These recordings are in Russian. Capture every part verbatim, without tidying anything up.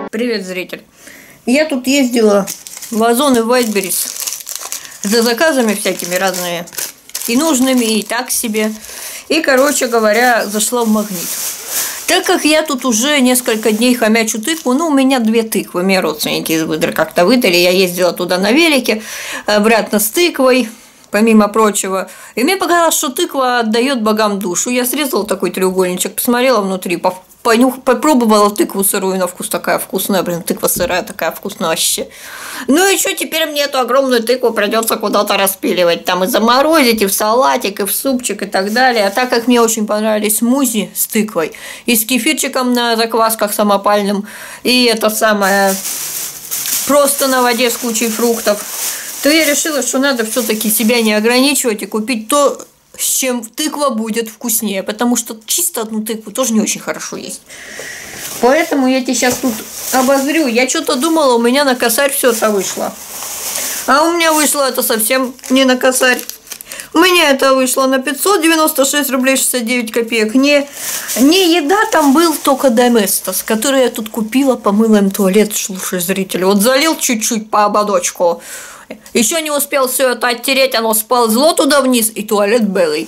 Привет, зритель. Я тут ездила в Озон и Вайтберрис за заказами всякими разными. И нужными, и так себе. И, короче говоря, зашла в Магнит. Так как я тут уже несколько дней хомячу тыкву, ну, у меня две тыквы, мне родственники из выдра как-то выдали, я ездила туда на велике, обратно с тыквой, помимо прочего. И мне показалось, что тыква отдает богам душу. Я срезала такой треугольничек, посмотрела внутри, понюх, попробовала тыкву сырую на вкус, такая вкусная, блин, тыква сырая такая вкусная вообще. Ну и что, теперь мне эту огромную тыкву придется куда-то распиливать, там и заморозить, и в салатик, и в супчик, и так далее. А так как мне очень понравились смузи с тыквой, и с кефирчиком на заквасках самопальным, и это самое, просто на воде с кучей фруктов, то я решила, что надо все-таки себя не ограничивать и купить то, с чем тыква будет вкуснее, потому что чисто одну тыкву тоже не очень хорошо есть. Поэтому я тебе сейчас тут обозрю. Я что-то думала, у меня на косарь все это вышло. А у меня вышло это совсем не на косарь. У меня это вышло на пятьсот девяносто шесть рублей шестьдесят девять копеек. Не, не еда, там был только Доместос, который я тут купила, помыла им туалет, слушай, зритель. Вот залил чуть-чуть по ободочку. Еще не успел все это оттереть, оно сползло туда вниз, и туалет белый.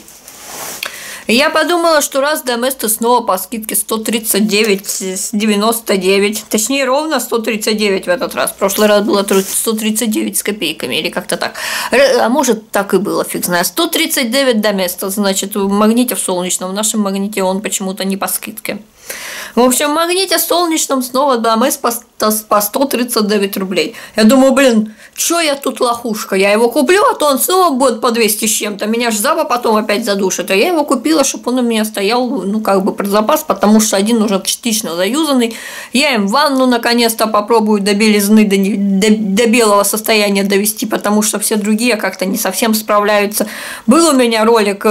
И я подумала, что раз Доместос снова по скидке сто тридцать девять девяносто девять, точнее ровно сто тридцать девять в этот раз. В прошлый раз было сто тридцать девять с копейками или как-то так. А может так и было, фиг знает. сто тридцать девять Доместос, значит, в Магните в Солнечном, в нашем Магните он почему-то не по скидке. В общем, в Магните Солнечном снова Домес по сто тридцать девять рублей. Я думаю, блин, чё я тут лохушка? Я его куплю, а то он снова будет по двести с чем-то. Меня ж Запа потом опять задушит. А я его купила, чтобы он у меня стоял, ну, как бы про запас, потому что один уже частично заюзанный. Я им ванну наконец-то попробую до белизны, до, до, до белого состояния довести, потому что все другие как-то не совсем справляются. Был у меня ролик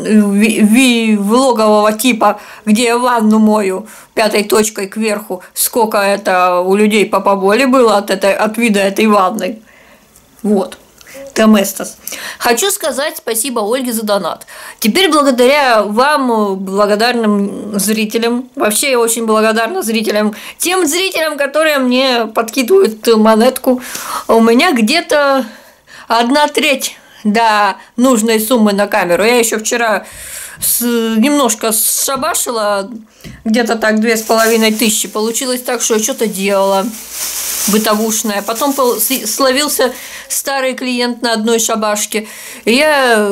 влогового типа, где я ванну мою пятой точкой кверху, сколько это у людей по поболе было от, этой, от вида этой ванны. Вот. Доместос. Хочу сказать спасибо Ольге за донат. Теперь благодаря вам, благодарным зрителям, вообще я очень благодарна зрителям, тем зрителям, которые мне подкидывают монетку, у меня где-то одна треть до нужной суммы на камеру. Я еще вчера с, немножко шабашила, где-то так две с половиной тысячи. Получилось так, что я что-то делала бытовушное. Потом словился старый клиент на одной шабашке. Я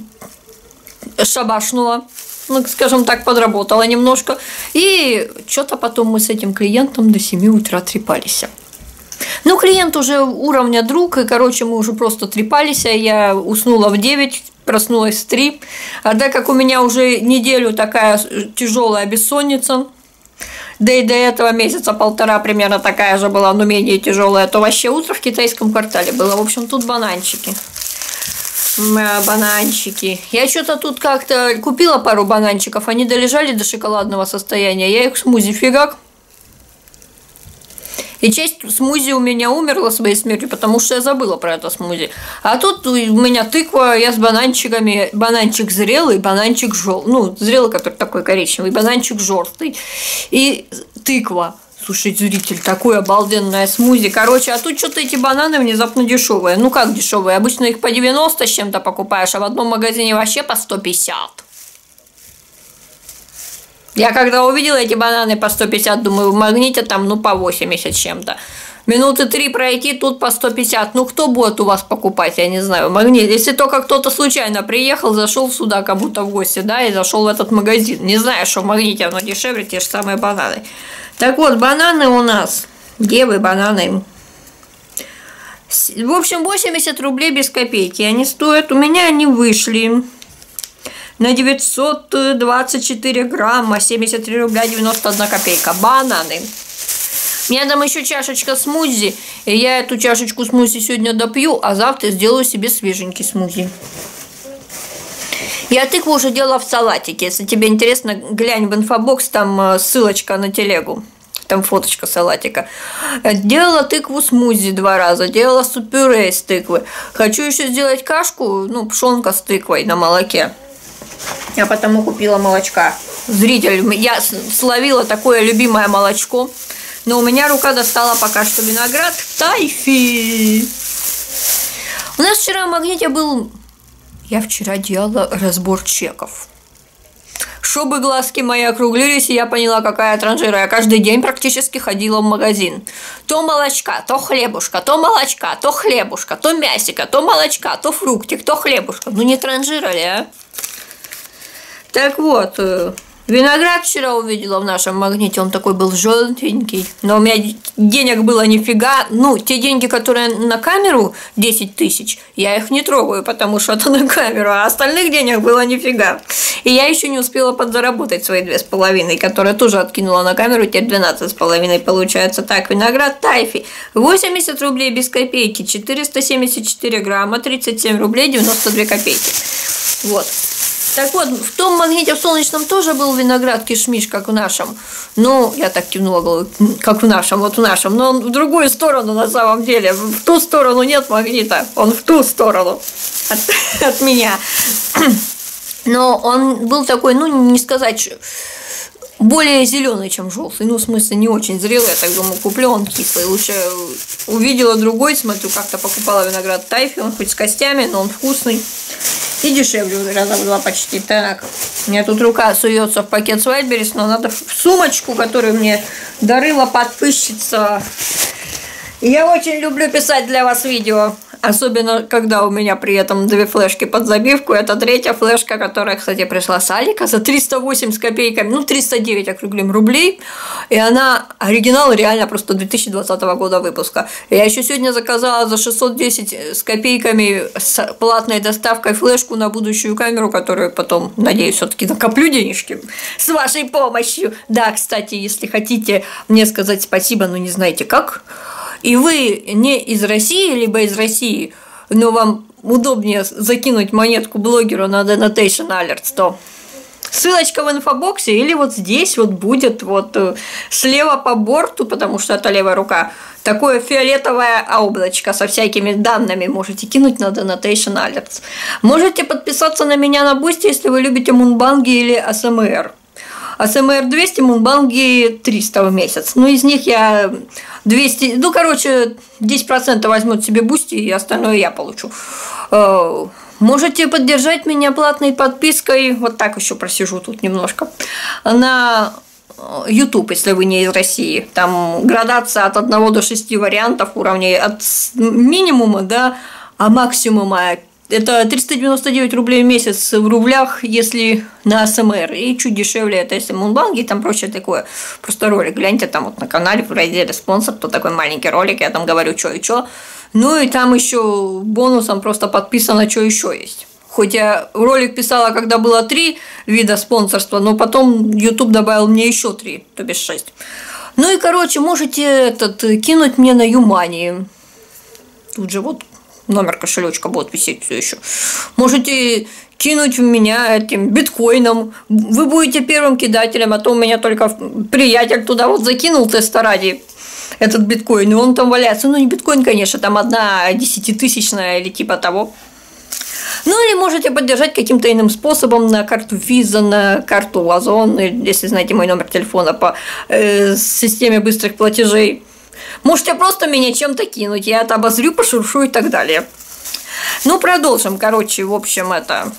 шабашнула, ну, скажем так, подработала немножко. И что-то потом мы с этим клиентом до семи утра трепались. Ну, клиент уже уровня друг, и, короче, мы уже просто трепались. Я уснула в девять, проснулась в три. А так как у меня уже неделю такая тяжелая бессонница, да и до этого месяца полтора примерно такая же была, но менее тяжелая, то вообще утро в китайском квартале было. В общем, тут бананчики. Бананчики. Я что-то тут как-то купила пару бананчиков, они долежали до шоколадного состояния. Я их в смузи фигак. И часть смузи у меня умерла своей смертью, потому что я забыла про это смузи. А тут у меня тыква, я с бананчиками, бананчик зрелый, бананчик желтый, ну, зрелый, который такой коричневый, бананчик желтый и тыква. Слушай, зритель, такое обалденное смузи. Короче, а тут что-то эти бананы внезапно дешевые. Ну, как дешевые? Обычно их по девяносто с чем-то покупаешь, а в одном магазине вообще по сто пятьдесят. Я когда увидела эти бананы по сто пятьдесят, думаю, в Магните там, ну, по восемьдесят с чем-то. Минуты три пройти, тут по сто пятьдесят. Ну, кто будет у вас покупать, я не знаю, Магнит. Если только кто-то случайно приехал, зашел сюда кому-то в гости, да, и зашел в этот магазин. Не знаю, что в Магните оно дешевле, те же самые бананы. Так вот, бананы у нас. Где вы, бананы? В общем, восемьдесят рублей без копейки они стоят. У меня они вышли на девятьсот двадцать четыре грамма, семьдесят три рубля девяносто одна копейка. Бананы. У меня там еще чашечка смузи, и я эту чашечку смузи сегодня допью, а завтра сделаю себе свеженький смузи. Я тыкву уже делала в салатике. Если тебе интересно, глянь в инфобокс, там ссылочка на телегу. Там фоточка салатика. Делала тыкву смузи два раза, делала суп-пюре из тыквы. Хочу еще сделать кашку, ну, пшенка с тыквой на молоке. Я потому купила молочка. Зритель, я словила такое любимое молочко. Но у меня рука достала пока что виноград тайфи. У нас вчера в магните был... Я вчера делала разбор чеков. Чтобы глазки мои округлились, и я поняла, какая транжира. Я каждый день практически ходила в магазин. То молочка, то хлебушка, то молочка, то хлебушка, то мясика, то молочка, то фруктик, то хлебушка. Ну не транжира ли, а? Так вот, виноград вчера увидела в нашем магните, он такой был желтенький, но у меня денег было нифига, ну, те деньги, которые на камеру, десять тысяч, я их не трогаю, потому что это на камеру, а остальных денег было нифига. И я еще не успела подзаработать свои две с половиной, которые тоже откинула на камеру, теперь двенадцать с половиной получается. Так, виноград тайфи, восемьдесят рублей без копейки, четыреста семьдесят четыре грамма, тридцать семь рублей девяносто две копейки. Вот. Так вот, в том магните в Солнечном тоже был виноград кишмиш, как в нашем. Ну, я так кивнула головой, как в нашем, вот в нашем. Но он в другую сторону на самом деле. В ту сторону нет магнита, он в ту сторону от, от меня. Но он был такой, ну, не сказать, более зеленый, чем желтый. Ну, в смысле, не очень зрелый. Я так думаю, куплю, он кислый. Лучше увидела другой, смотрю, как-то покупала виноград тайфи. Он хоть с костями, но он вкусный. И дешевле раза в два почти. Так, у меня тут рука суется в пакет с Wildberries, но надо в сумочку, которую мне дарила подписчица. Я очень люблю писать для вас видео. Особенно, когда у меня при этом две флешки под забивку. Это третья флешка, которая, кстати, пришла с Алика за триста восемь с копейками, ну, триста девять округлим рублей. И она, оригинал реально просто две тысячи двадцатого года выпуска. Я еще сегодня заказала за шестьсот десять с копейками с платной доставкой флешку на будущую камеру, которую потом, надеюсь, все-таки накоплю денежки с вашей помощью. Да, кстати, если хотите мне сказать спасибо, но не знаете как, и вы не из России, либо из России, но вам удобнее закинуть монетку блогеру на Donation Alerts, то ссылочка в инфобоксе или вот здесь вот будет вот слева по борту, потому что это левая рука, такое фиолетовое облачко со всякими данными можете кинуть на Donation Alerts. Можете подписаться на меня на Бусти, если вы любите мунбанги или эй эс эм эр. эй эс эм эр двести, мунбанги триста в месяц. Ну, из них я двести, ну, короче, десять процентов возьмут себе Бусти, и остальное я получу. Можете поддержать меня платной подпиской, вот так еще просижу тут немножко, на YouTube, если вы не из России. Там градация от одного до шести вариантов уровней, от минимума до максимума. Это триста девяносто девять рублей в месяц в рублях, если на эй эс эм эр, и чуть дешевле, это если мунбанги и там прочее такое. Просто ролик, гляньте там вот на канале в разделе спонсор, то такой маленький ролик, я там говорю, что и что. Ну и там еще бонусом просто подписано, что еще есть. Хоть я ролик писала, когда было три вида спонсорства, но потом YouTube добавил мне еще три, то бишь шесть. Ну и, короче, можете этот, кинуть мне на Юмани. Тут же вот номер кошелечка будет висеть все еще. Можете кинуть в меня этим биткоином. Вы будете первым кидателем, а то у меня только приятель туда вот закинул теста ради этот биткоин, и он там валяется. Ну, не биткоин, конечно, там одна десятитысячная или типа того. Ну, или можете поддержать каким-то иным способом на карту Visa, на карту Озон, если знаете мой номер телефона по э, системе быстрых платежей. Можете просто меня чем-то кинуть, я это обозрю, пошуршу и так далее. Ну, продолжим, короче, в общем, это...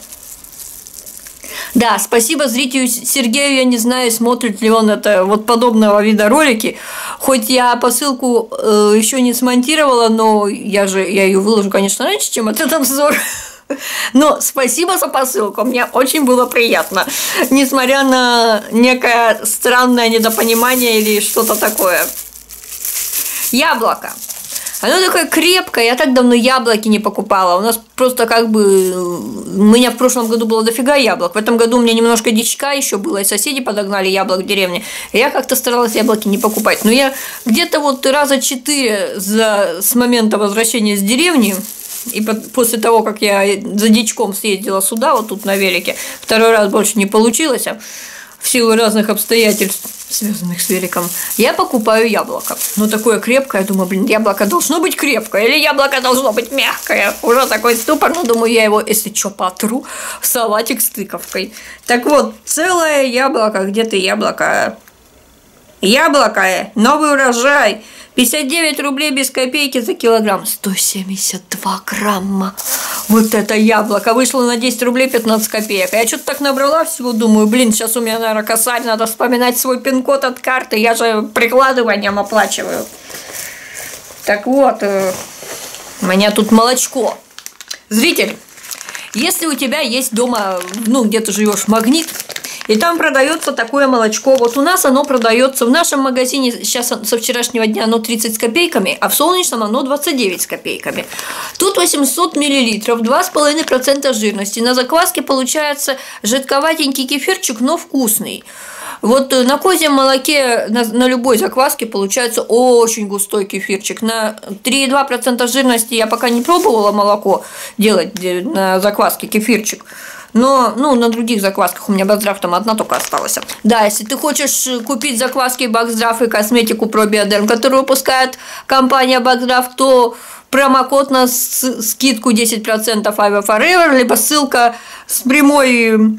Да, спасибо зрителю Сергею, я не знаю, смотрит ли он это вот подобного вида ролики. Хоть я посылку э, еще не смонтировала, но я же я ее выложу, конечно, раньше, чем этот обзор. Но спасибо за посылку, мне очень было приятно, несмотря на некое странное недопонимание или что-то такое. Яблоко. Оно такое крепкое, я так давно яблоки не покупала. У нас просто как бы... У меня в прошлом году было дофига яблок. В этом году у меня немножко дичка еще было, и соседи подогнали яблок в деревне. И я как-то старалась яблоки не покупать. Но я где-то вот раза четыре за... с момента возвращения с деревни, и после того, как я за дичком съездила сюда, вот тут на велике, второй раз больше не получилось, в силу разных обстоятельств, связанных с великом, я покупаю яблоко. Но такое крепкое, я думаю, блин, яблоко должно быть крепкое, или яблоко должно быть мягкое. Уже такой ступор, но думаю, я его, если что, потру в салатик с тыковкой. Так вот, целое яблоко, где-то яблоко Яблоко, новый урожай. пятьдесят девять рублей без копейки за килограмм. сто семьдесят два грамма. Вот это яблоко. Вышло на десять рублей пятнадцать копеек. Я что-то так набрала всего, думаю, блин, сейчас у меня, наверное, косарь, надо вспоминать свой пин-код от карты. Я же прикладыванием оплачиваю. Так вот, у меня тут молочко. Зритель, если у тебя есть дома, ну, где ты живешь, магнит, и там продается такое молочко. Вот у нас оно продается в нашем магазине сейчас со вчерашнего дня оно тридцать с копейками, а в Солнечном оно двадцать девять с копейками. Тут восемьсот миллилитров, два с половиной процента жирности. На закваске получается жидковатенький кефирчик, но вкусный. Вот на козьем молоке, на, на любой закваске получается очень густой кефирчик. На три и два процента жирности я пока не пробовала молоко делать на закваске кефирчик. Но, ну, на других заквасках у меня Бакздрав там одна только осталась. Да, если ты хочешь купить закваски Бакздрав и косметику Пробиодерм, которую выпускает компания Бакздрав, то промокод на скидку десять процентов Ava Forever, либо ссылка с прямой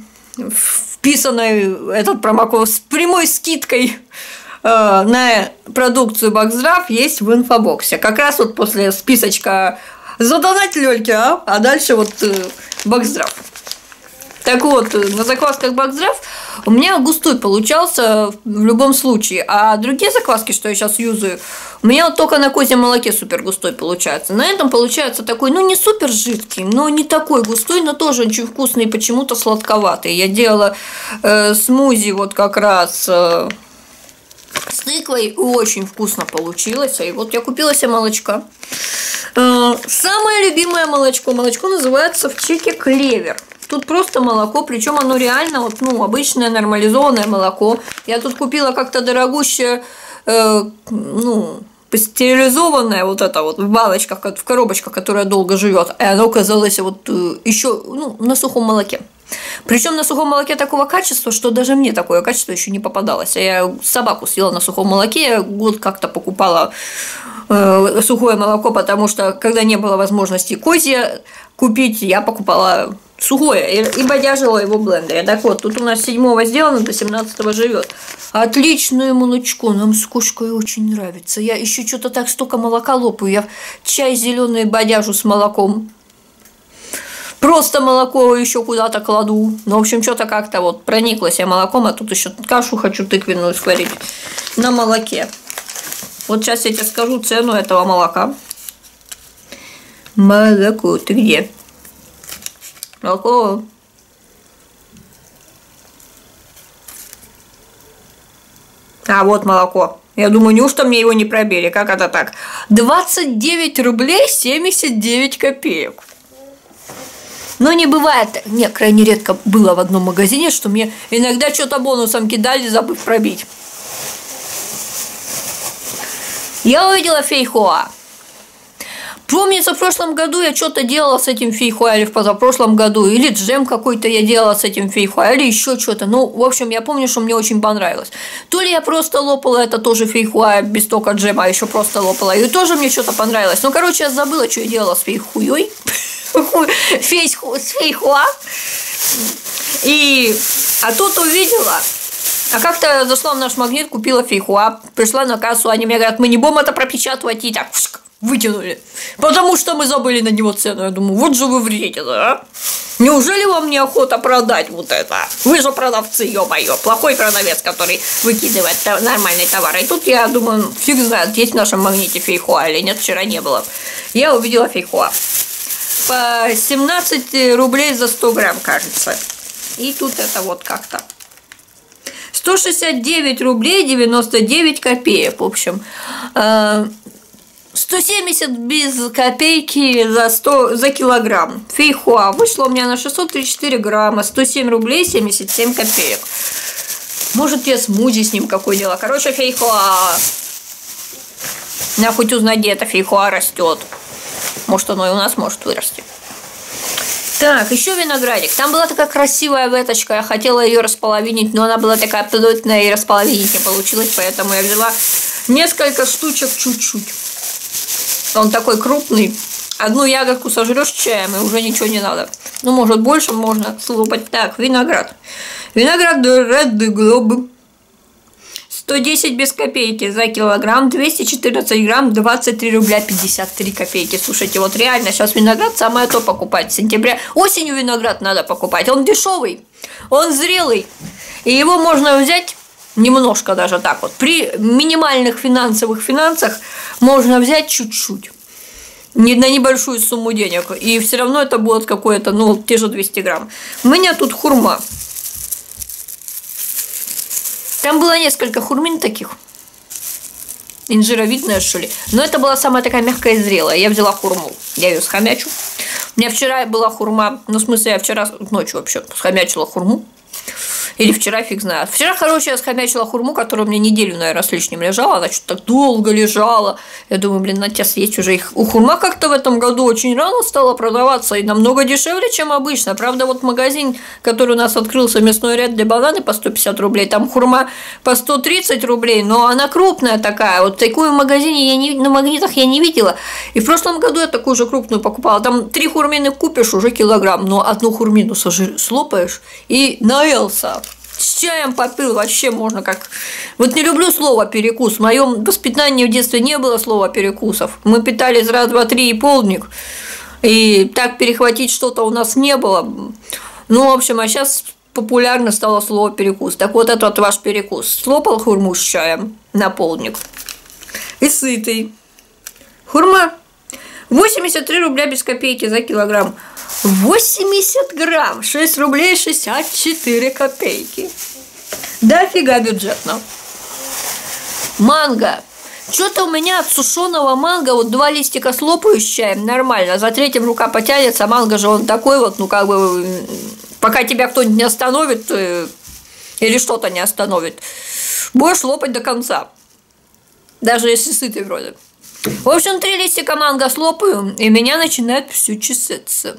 вписанной, этот промокод, с прямой скидкой э, на продукцию Бакздрав есть в инфобоксе. Как раз вот после списочка задонать Лёльке, а, а дальше вот э, Бакздрав. Так вот, на заквасках Бакздрав у меня густой получался в любом случае, а другие закваски, что я сейчас юзаю, у меня вот только на козьем молоке супер густой получается. На этом получается такой, ну не супер жидкий, но не такой густой, но тоже очень вкусный и почему-то сладковатый. Я делала э, смузи вот как раз э, с тыквой, и очень вкусно получилось. И вот я купила себе молочка. Э, самое любимое молочко, молочко называется в чеке Клевер. Тут просто молоко, причем оно реально вот, ну, обычное нормализованное молоко. Я тут купила как-то дорогущее, э, ну, пастеризованное вот это вот в баночках, в коробочках, которая долго живет, и оно оказалось вот э, еще, ну, на сухом молоке. Причем на сухом молоке такого качества, что даже мне такое качество еще не попадалось. Я собаку съела на сухом молоке, я год как-то покупала э, сухое молоко, потому что когда не было возможности козье купить, я покупала сухое и бодяжила его в блендере. Так вот, тут у нас седьмого сделано, до семнадцатого живет. Отличное молочко, нам с кошкой очень нравится. Я еще что-то так столько молока лопаю, я чай зеленый бодяжу с молоком. Просто молоко еще куда-то кладу. Ну, в общем, что-то как-то вот прониклась я молоком, а тут еще кашу хочу тыквенную сварить на молоке. Вот сейчас я тебе скажу цену этого молока. Молоко, ты где? Молоко. А, вот молоко. Я думаю, неужто мне его не пробили? Как это так? двадцать девять рублей семьдесят девять копеек. Но не бывает, не, крайне редко было в одном магазине, что мне иногда что-то бонусом кидали, забыв пробить. Я увидела фейхоа. Помнится, в прошлом году я что-то делала с этим фейхоа, или в позапрошлом году, или джем какой-то я делала с этим фейхоа, или еще что-то. Ну, в общем, я помню, что мне очень понравилось. То ли я просто лопала это тоже фейхоа без тока джема, а еще просто лопала, и тоже мне что-то понравилось. Ну, короче, я забыла, что я делала с фейхуей. С фейхоа. И, а тут увидела, а как-то зашла в наш магнит, купила фейхоа, пришла на кассу, они мне говорят, мы не будем это пропечатывать, и так вытянули, потому что мы забыли на него цену. Я думаю, вот же вы вредите, да? Неужели вам не охота продать вот это? Вы же продавцы, ё-моё, плохой продавец, который выкидывает нормальный товар. И тут я думаю, фиг знает, есть в нашем магните фейхоа или нет, вчера не было. Я увидела фейхоа. По семнадцать рублей за сто грамм, кажется. И тут это вот как-то. сто шестьдесят девять рублей девяносто девять копеек, в общем. сто семьдесят без копейки за, сто, за килограмм. Фейхоа вышло у меня на шестьсот тридцать четыре грамма, сто семь рублей семьдесят семь копеек. Может, я смузи с ним какое дело. Короче, фейхоа. Надо хоть узнать, где это фейхоа растет. Может, оно и у нас может вырасти. Так, еще виноградик. Там была такая красивая веточка. Я хотела ее располовинить, но она была такая абсолютная, и располовинить не получилось. Поэтому я взяла несколько штучек чуть-чуть. Он такой крупный. Одну ягодку сожрешь чаем, и уже ничего не надо. Ну, может, больше можно слопать. Так, виноград. Виноград Red Globe. сто десять без копейки за килограмм, двести четырнадцать грамм, двадцать три рубля пятьдесят три копейки. Слушайте, вот реально сейчас виноград самое то покупать. В сентябре, осенью виноград надо покупать. Он дешевый, он зрелый. И его можно взять немножко даже так вот. При минимальных финансовых финансах можно взять чуть-чуть. Не на небольшую сумму денег. И все равно это будет какое-то, ну, те же двести грамм. У меня тут хурма. Там было несколько хурмин таких. Инжировидная, что ли. Но это была самая такая мягкая и зрелая. Я взяла хурму. Я ее схомячу. У меня вчера была хурма. Ну, в смысле, я вчера ночью вообще схомячила хурму. Или вчера, фиг знает. Вчера, короче, я схомячила хурму, которая у меня неделю, наверное, с лишним лежала. Она что-то так долго лежала. Я думаю, блин, на тебя съесть уже их. У хурма как-то в этом году очень рано стала продаваться и намного дешевле, чем обычно. Правда, вот магазин, который у нас открылся, мясной ряд для бананы по сто пятьдесят рублей, там хурма по сто тридцать рублей, но она крупная такая. Вот такую в магазине я не, на магнитах я не видела. И в прошлом году я такую же крупную покупала. Там три хурмины купишь, уже килограмм, но одну хурмину слопаешь и наелся. С чаем попил, вообще можно как... Вот не люблю слово «перекус». В моем воспитании в детстве не было слова «перекусов». Мы питались раз, два, три и полдник. И так перехватить что-то у нас не было. Ну, в общем, а сейчас популярно стало слово «перекус». Так вот, этот ваш перекус. Слопал хурму с чаем на полдник. И сытый. Хурма. восемьдесят три рубля без копейки за килограмм. восемьдесят грамм, шесть рублей шестьдесят четыре копейки. Дофига бюджетно. Манго. Что-то у меня от сушеного манго, вот два листика слопаю с чаем, нормально. За третьим рука потянется, манго же он такой вот, ну как бы, пока тебя кто-нибудь не остановит, или что-то не остановит, будешь лопать до конца. Даже если сытый вроде. В общем, три листика манго слопаю, и меня начинает все чесаться.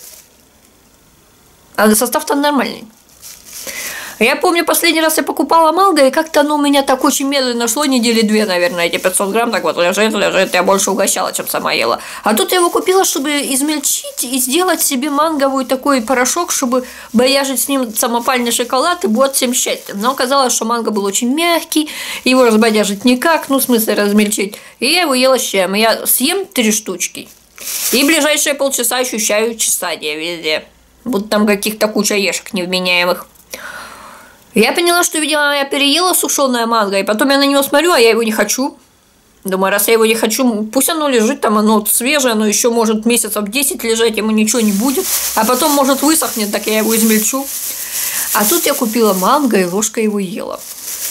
А состав-то нормальный. Я помню, последний раз я покупала манго, и как-то оно у меня так очень медленно шло, недели две, наверное, эти пятьсот грамм, так вот лежит, лежит, я больше угощала, чем сама ела. А тут я его купила, чтобы измельчить и сделать себе манговый такой порошок, чтобы бояжить с ним самопальный шоколад, и будет всем счастьем. Но оказалось, что манго был очень мягкий, его разбодяжить никак, ну, в смысле размельчить. И я его ела с чаем. Я съем три штучки, и в ближайшие полчаса ощущаю чесание везде. Будто там каких-то куча ешек невменяемых. Я поняла, что, видимо, я переела сушеное манго, и потом я на него смотрю, а я его не хочу. Думаю, раз я его не хочу, пусть оно лежит там, оно свежее, оно еще может месяцев десять лежать, ему ничего не будет. А потом, может, высохнет, так я его измельчу. А тут я купила манго, и ложкой его ела.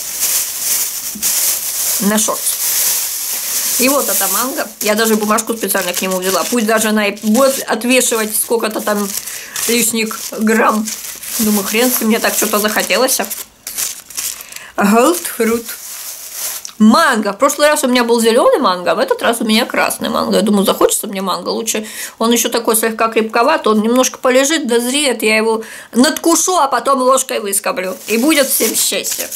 На шорт. И вот это манго. Я даже бумажку специально к нему взяла. Пусть даже она и будет отвешивать сколько-то там лишних грамм. Думаю, хрен с ним, мне так что-то захотелось. Голдфрут. Манго. В прошлый раз у меня был зеленый манго, а в этот раз у меня красный манго. Я думаю, захочется мне манго. Лучше он еще такой слегка крепковат, он немножко полежит, дозреет, я его надкушу, а потом ложкой выскоблю. И будет всем счастье.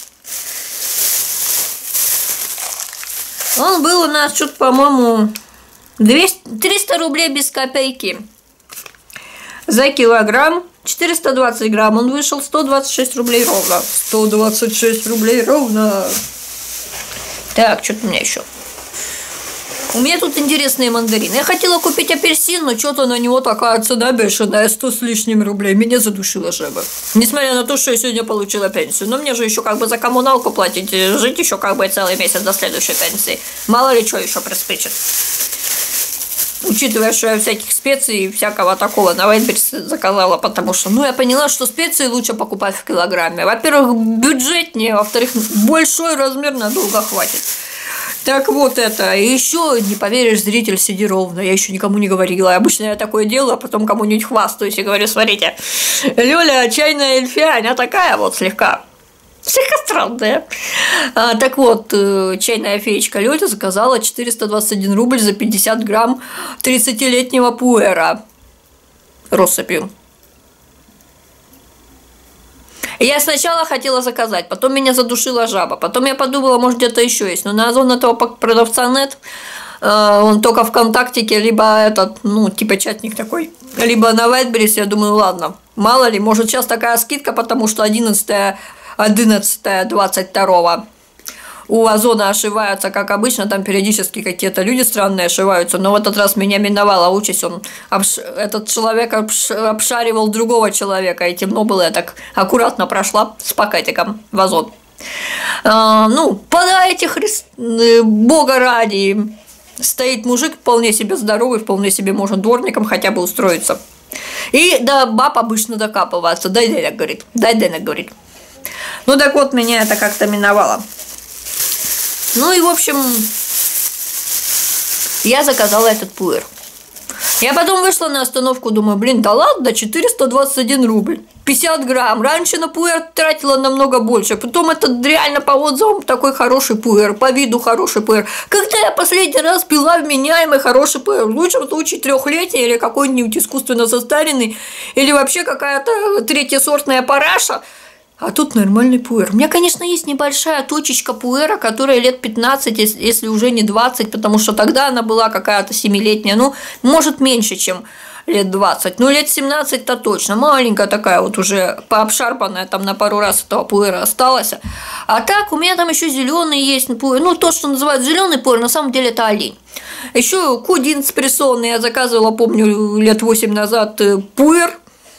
Он был у нас что-то, по-моему, триста рублей без копейки за килограмм. четыреста двадцать грамм, он вышел сто двадцать шесть рублей ровно. сто двадцать шесть рублей ровно. Так, что-то у меня еще. У меня тут интересные мандарины. Я хотела купить апельсин, но что-то на него такая цена бешеная, сто с лишним рублей. Меня задушила жаба. Несмотря на то, что я сегодня получила пенсию. Но мне же еще как бы за коммуналку платить, жить еще как бы целый месяц до следующей пенсии. Мало ли что еще приспичит. Учитывая, что я всяких специй и всякого такого на Вайтберрис заказала, потому что, ну, я поняла, что специи лучше покупать в килограмме. Во-первых, бюджетнее, во-вторых, большой размер надолго хватит. Так вот это. И еще, не поверишь, зритель, сиди ровно. Я еще никому не говорила. Обычно я такое делаю, а потом кому-нибудь хвастаюсь и говорю, смотрите, Лёля, чайная эльфия, она такая вот слегка. Слегка странная. А, так вот, чайная феечка Лёля заказала четыреста двадцать один рубль за пятьдесят грамм тридцатилетнего пуэра россыпью. Я сначала хотела заказать, потом меня задушила жаба, потом я подумала, может, где-то еще есть, но на Озон этого продавца нет, он только ВКонтактике, либо этот, ну, типа чатник такой, либо на Вайтберрис. Я думаю, ладно, мало ли, может, сейчас такая скидка, потому что одиннадцатое, одиннадцатое, двадцать второго у Озона ошиваются, как обычно, там периодически какие-то люди странные ошиваются, но в этот раз меня миновала участь, он обш... этот человек обш... обшаривал другого человека, и темно было, я так аккуратно прошла с пакетиком в Озон. А, ну, подайте Христ... Бога ради, стоит мужик вполне себе здоровый, вполне себе может дворником хотя бы устроиться. И да, баб обычно докапывается, дай денег, говорит, дай денег, говорит. Ну так вот, меня это как-то миновало. Ну и в общем, я заказала этот пуэр. Я потом вышла на остановку, думаю, блин, да ладно, четыреста двадцать один рубль, пятьдесят грамм. Раньше на пуэр тратила намного больше. Потом это реально по отзывам такой хороший пуэр, по виду хороший пуэр. Когда я последний раз пила вменяемый хороший пуэр? В лучшем случае трехлетний или какой-нибудь искусственно состаренный, или вообще какая-то третьесортная параша. А тут нормальный пуэр. У меня, конечно, есть небольшая точечка пуэра, которая лет пятнадцать, если уже не двадцать, потому что тогда она была какая-то семилетняя. Ну, может, меньше, чем лет двадцать. Ну, лет семнадцать-то точно. Маленькая такая вот уже пообшарпанная, там на пару раз этого пуэра осталась. А так, у меня там еще зеленый есть пуэр. Ну, то, что называют зеленый пуэр, на самом деле это олень. Еще кудин спрессованный я заказывала, помню, лет восемь назад пуэр.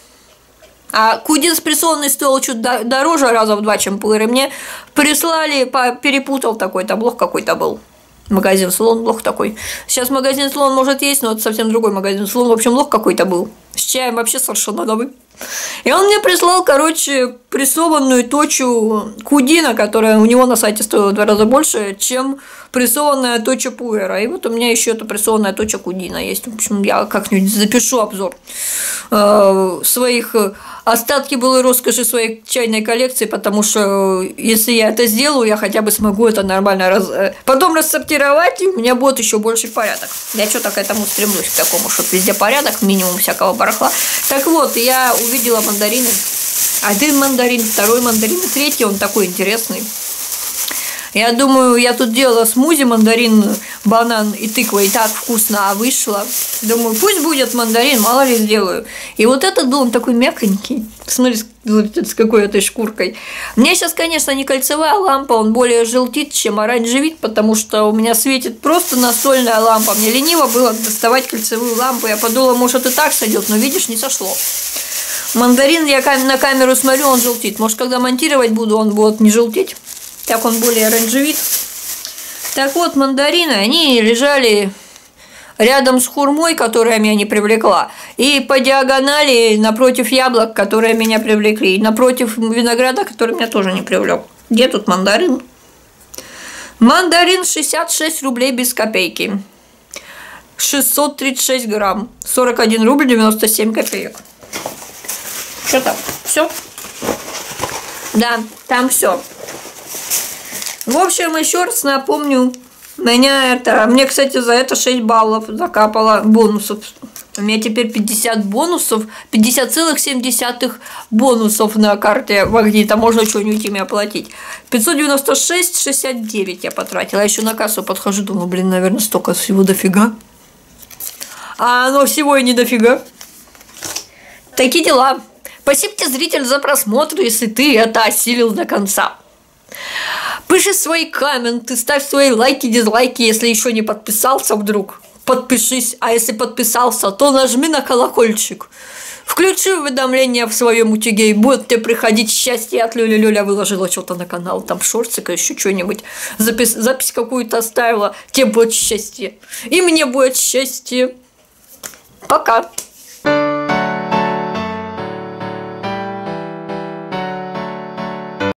А кудин спрессованный стоил чуть дороже, раза в два, чем пуэр. И мне прислали, перепутал такой, там лох какой-то был. Магазин Слон, лох такой. Сейчас магазин Слон может есть, но это совсем другой магазин Слон. В общем, лох какой-то был. С чаем вообще совершенно новый. И он мне прислал, короче, прессованную точу кудина, которая у него на сайте стоила в два раза больше, чем прессованная точа пуэра. И вот у меня еще эта прессованная точа кудина есть. В общем, я как-нибудь запишу обзор э, своих остатки былой роскоши своей чайной коллекции, потому что если я это сделаю, я хотя бы смогу это нормально раз... потом рассортировать, и у меня будет еще больше порядок. Я что-то к этому стремлюсь, к такому, чтобы везде порядок, минимум всякого барахла. Так вот, я увидела мандарины. Один мандарин, второй мандарин, третий, он такой интересный. Я думаю, я тут делала смузи, мандарин, банан и тыква, и так вкусно, а вышло. Думаю, пусть будет мандарин, мало ли сделаю. И вот этот был, он такой мягонький. Смотри, с какой этой шкуркой. Мне сейчас, конечно, не кольцевая лампа, он более желтит, чем оранжевит, потому что у меня светит просто настольная лампа. Мне лениво было доставать кольцевую лампу. Я подумала, может, и так сойдет, но видишь, не сошло. Мандарин, я на камеру смотрю, он желтит. Может, когда монтировать буду, он будет не желтеть. Так он более оранжевит. Так вот, мандарины, они лежали рядом с хурмой, которая меня не привлекла, и по диагонали напротив яблок, которые меня привлекли, и напротив винограда, который меня тоже не привлек. Где тут мандарин? Мандарин шестьдесят шесть рублей без копейки. шестьсот тридцать шесть грамм. сорок один рубль девяносто семь копеек. Что там? Все? Да, там все. В общем, еще раз напомню, меня это, мне, кстати, за это шесть баллов закапало бонусов. У меня теперь пятьдесят бонусов, пятьдесят целых семь десятых бонусов на карте Магнита. Можно что-нибудь ими оплатить. пятьсот девяносто шесть шестьдесят девять я потратила. Я еще на кассу подхожу, думаю, блин, наверное, столько всего дофига. А оно всего и не дофига. Такие дела. Спасибо тебе, зритель, за просмотр, если ты это осилил до конца. Пиши свои комменты, ставь свои лайки, дизлайки, если еще не подписался вдруг. Подпишись, а если подписался, то нажми на колокольчик. Включи уведомления в своем утюге, и будет тебе приходить счастье от Люля. Люля выложила что-то на канал, там шортика, еще что-нибудь, запись, запись какую-то оставила, тебе будет счастье. И мне будет счастье. Пока.